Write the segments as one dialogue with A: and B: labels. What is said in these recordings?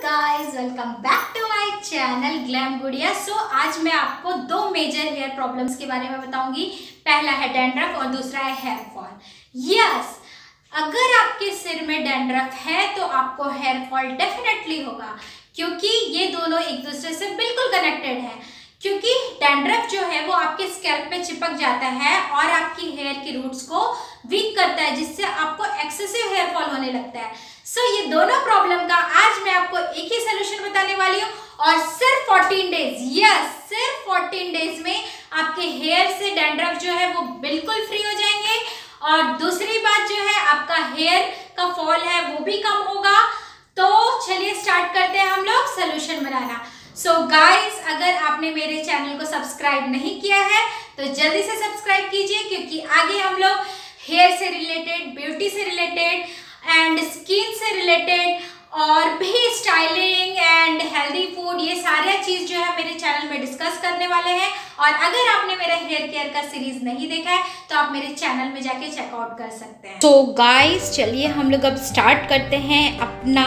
A: Guys, welcome back to my channel glam Gudiya. आज मैं आपको दो मेजर हेयर प्रॉब्लम्स के बारे में बताऊंगी। पहला है डैंड्रफ और दूसरा है हेयर फॉल। यस, अगर आपके सिर में डैंड्रफ है तो आपको हेयर फॉल डेफिनेटली होगा, क्योंकि ये दोनों एक दूसरे से बिल्कुल कनेक्टेड है। क्योंकि डैंड्रफ जो है वो आपके स्कैल्प पे चिपक जाता है और आपकी हेयर की रूट्स को वीक करता है, जिससे आपको एक्सेसिव हेयर फॉल होने लगता है। ये दोनों प्रॉब्लम का आज मैं आपको एक ही सोल्यूशन बताने वाली हूँ और सिर्फ 14 डेज, यस सिर्फ 14 डेज में आपके हेयर से डैंड्रफ जो है वो बिल्कुल फ्री हो जाएंगे। और दूसरी बात जो है, आपका हेयर का फॉल है वो भी कम होगा। तो चलिए स्टार्ट करते हैं हम लोग सोल्यूशन बनाना। गाइस, अगर आपने मेरे चैनल को सब्सक्राइब नहीं किया है तो जल्दी से सब्सक्राइब कीजिए, क्योंकि आगे हम लोग हेयर से रिलेटेड, ब्यूटी से रिलेटेड एंड स्किन से रिलेटेड और भी स्टाइलिंग एंड हेल्दी फूड, ये सारा चीज जो है मेरे चैनल में डिस्कस करने वाले हैं। और अगर आपने मेरा हेयर केयर का सीरीज नहीं देखा है तो आप मेरे चैनल में जाके चेकआउट कर सकते हैं। गाइस, चलिए हम लोग अब स्टार्ट करते हैं अपना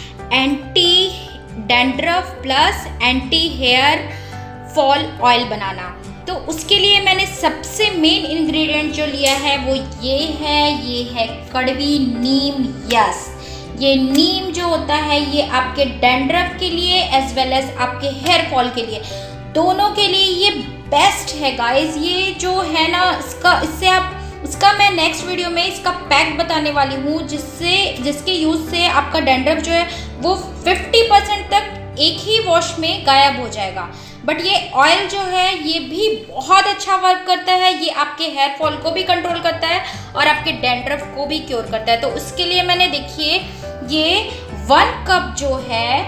A: anti dandruff plus anti hair fall oil बनाना। तो उसके लिए मैंने सबसे मेन इंग्रेडिएंट जो लिया है वो ये है कड़वी नीम। यस, ये नीम जो होता है ये आपके डैंड्रफ के लिए एज वेल एज आपके हेयर फॉल के लिए, दोनों के लिए ये बेस्ट है गाइस। ये जो है ना, उसका मैं नेक्स्ट वीडियो में इसका पैक बताने वाली हूँ, जिसके यूज से आपका डैंड्रफ जो है वो 50% तक एक ही वॉश में गायब हो जाएगा। बट ये ऑयल जो है ये भी बहुत अच्छा वर्क करता है। ये आपके हेयर फॉल को भी कंट्रोल करता है और आपके डैंड्रफ को भी क्योर करता है। तो उसके लिए मैंने देखिए ये 1 कप जो है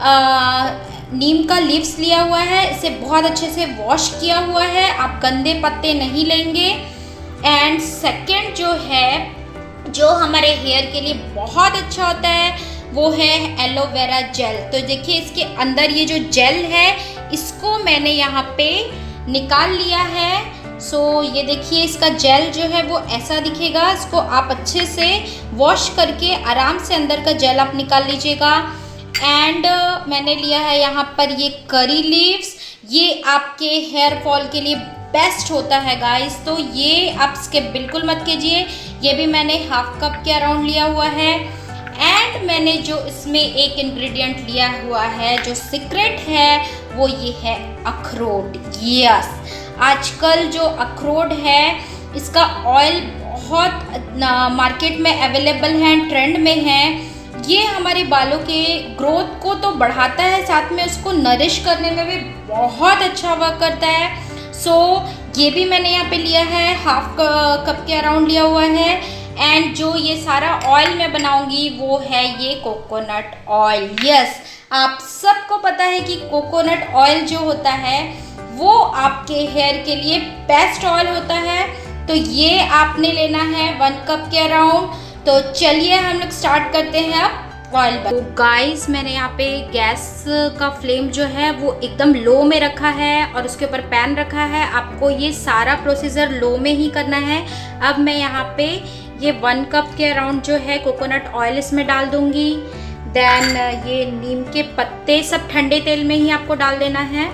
A: नीम का लीव्स लिया हुआ है। इसे बहुत अच्छे से वॉश किया हुआ है, आप गंदे पत्ते नहीं लेंगे। एंड सेकेंड जो है, जो हमारे हेयर के लिए बहुत अच्छा होता है वो है एलोवेरा जेल। तो देखिए इसके अंदर ये जो जेल है इसको मैंने यहाँ पे निकाल लिया है। ये देखिए इसका जेल जो है वो ऐसा दिखेगा। इसको आप अच्छे से वॉश करके आराम से अंदर का जेल आप निकाल लीजिएगा। एंड मैंने लिया है यहाँ पर ये करी लीव्स। ये आपके हेयर फॉल के लिए बेस्ट होता है गाइस, तो ये आप स्किप बिल्कुल मत कीजिए। ये भी मैंने हाफ कप के अराउंड लिया हुआ है। एंड मैंने जो इसमें एक इंग्रेडिएंट लिया हुआ है जो सीक्रेट है वो ये है अखरोट। यस, आजकल जो अखरोट है इसका ऑयल बहुत मार्केट में अवेलेबल है, ट्रेंड में है। ये हमारे बालों के ग्रोथ को तो बढ़ाता है, साथ में उसको नरिश करने में भी बहुत अच्छा वर्क करता है। ये भी मैंने यहाँ पे लिया है, हाफ कप के अराउंड लिया हुआ है। एंड जो ये सारा ऑयल मैं बनाऊंगी वो है ये कोकोनट ऑयल। यस, आप सबको पता है कि कोकोनट ऑयल जो होता है वो आपके हेयर के लिए बेस्ट ऑयल होता है। तो ये आपने लेना है 1 कप के अराउंड। तो चलिए हम लोग स्टार्ट करते हैं अब ऑयल। तो गाइस, मैंने यहाँ पे गैस का फ्लेम जो है वो एकदम लो में रखा है और उसके ऊपर पैन रखा है। आपको ये सारा प्रोसीजर लो में ही करना है। अब मैं यहाँ पे ये 1 कप के अराउंड जो है कोकोनट ऑयल इसमें डाल दूंगी। देन ये नीम के पत्ते सब ठंडे तेल में ही आपको डाल देना है।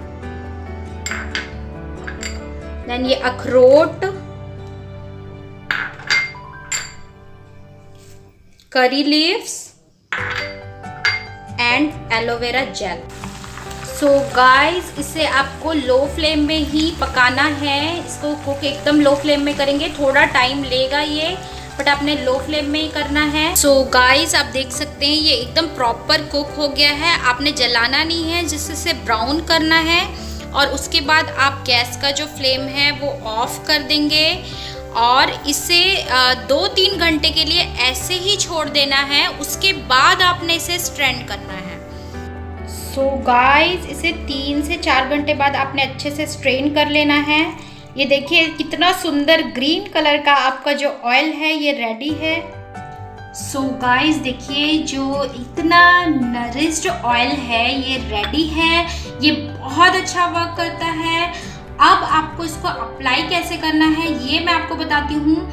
A: देन ये अखरोट, curry leaves and aloe vera gel. Guys, इसे आपको लो फ्लेम में ही पकाना है। इसको कुक एकदम लो फ्लेम में करेंगे, थोड़ा टाइम लेगा ये, बट आपने लो फ्लेम में ही करना है। गाइस, आप देख सकते हैं ये एकदम प्रॉपर कुक हो गया है। आपने जलाना नहीं है, जिससे इसे ब्राउन करना है। और उसके बाद आप गैस का जो फ्लेम है वो ऑफ कर देंगे और इसे 2-3 घंटे के लिए ऐसे ही छोड़ देना है। उसके बाद आपने इसे स्ट्रेन करना है। गाइस, इसे 3 से 4 घंटे बाद आपने अच्छे से स्ट्रेन कर लेना है। ये देखिए कितना सुंदर ग्रीन कलर का आपका जो ऑयल है ये रेडी है। गाइस, देखिए जो इतना नरिश्ड ऑयल है ये रेडी है। ये बहुत अच्छा वर्क करता है। अब आपको इसको अप्लाई कैसे करना है ये मैं आपको बताती हूँ।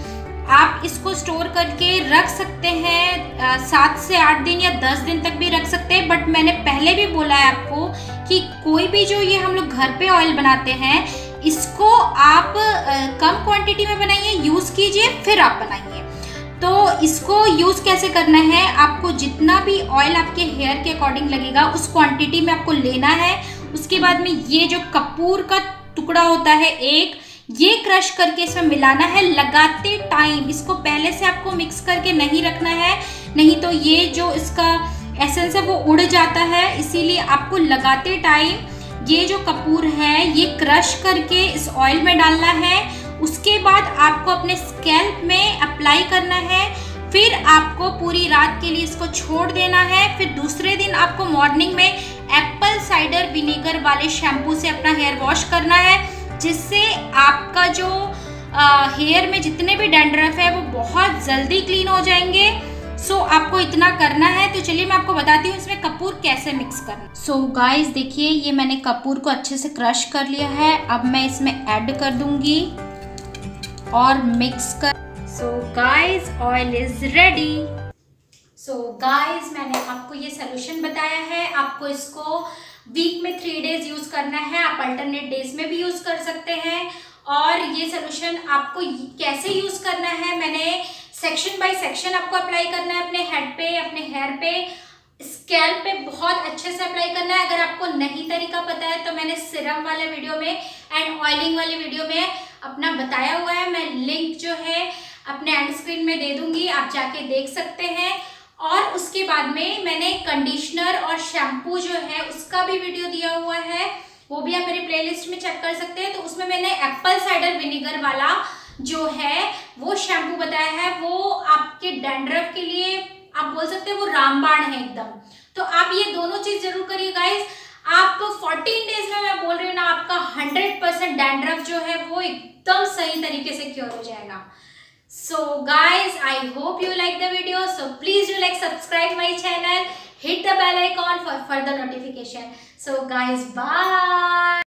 A: आप इसको स्टोर करके रख सकते हैं 7 से 8 दिन या 10 दिन तक भी रख सकते हैं। बट मैंने पहले भी बोला है आपको कि कोई भी जो ये हम लोग घर पे ऑयल बनाते हैं, इसको आप कम क्वांटिटी में बनाइए, यूज़ कीजिए, फिर आप बनाइए। तो इसको यूज़ कैसे करना है, आपको जितना भी ऑयल आपके हेयर के अकॉर्डिंग लगेगा उस क्वांटिटी में आपको लेना है। उसके बाद में ये जो कपूर का टुकड़ा होता है एक, ये क्रश करके इसमें मिलाना है लगाते टाइम। इसको पहले से आपको मिक्स करके नहीं रखना है, नहीं तो ये जो इसका एसेंस है वो उड़ जाता है। इसीलिए आपको लगाते टाइम ये जो कपूर है ये क्रश करके इस ऑयल में डालना है। उसके बाद आपको अपने स्कैल्प में अप्लाई करना है। फिर आपको पूरी रात के लिए इसको छोड़ देना है। फिर दूसरे दिन आपको मॉर्निंग में एप्पल साइडर विनेगर वाले शैम्पू से अपना हेयर वॉश करना है, जिससे आपका जो हेयर में जितने भी डैंड्रफ है वो बहुत जल्दी क्लीन हो जाएंगे। सो आपको इतना करना है। तो चलिए मैं आपको बताती हूँ इसमें कपूर कैसे मिक्स करना। सो गाइस देखिए, ये मैंने कपूर को अच्छे से क्रश कर लिया है। अब मैं इसमें ऐड कर दूंगी और मिक्स कर। So guys oil is ready. So guys मैंने आपको ये सोल्यूशन बताया है। आपको इसको वीक में 3 डेज यूज करना है। आप अल्टरनेट डेज में भी यूज कर सकते हैं। और ये सोल्यूशन आपको कैसे यूज करना है, मैंने सेक्शन बाय सेक्शन आपको अप्लाई करना है अपने हेड पे, अपने हेयर पे, स्कैल्प पे बहुत अच्छे से अप्लाई करना है। अगर आपको नहीं तरीका पता है तो मैंने सिरम वाले वीडियो में एंड ऑयलिंग वाले वीडियो में अपना बताया हुआ है। मैं लिंक जो है अपने एंड स्क्रीन में दे दूंगी, आप जाके देख सकते हैं। और उसके बाद में मैंने कंडीशनर और शैम्पू जो है उसका भी वीडियो दिया हुआ है, वो भी आप मेरे प्लेलिस्ट में चेक कर सकते हैं। तो उसमें मैंने एप्पल साइडर विनेगर वाला जो है वो शैम्पू बताया है। वो आपके डैंड्रफ के लिए आप बोल सकते हैं वो रामबाण है एकदम। तो आप ये दोनों चीज जरूर करिए गाइस। आप 14 डेज में, मैं बोल रही हूँ ना, आपका 100% डैंड्रफ जो है वो एकदम सही तरीके से क्योर हो जाएगा। So guys, I hope you like the video. So please do like, subscribe my channel, hit the bell icon for further notification. So guys, bye.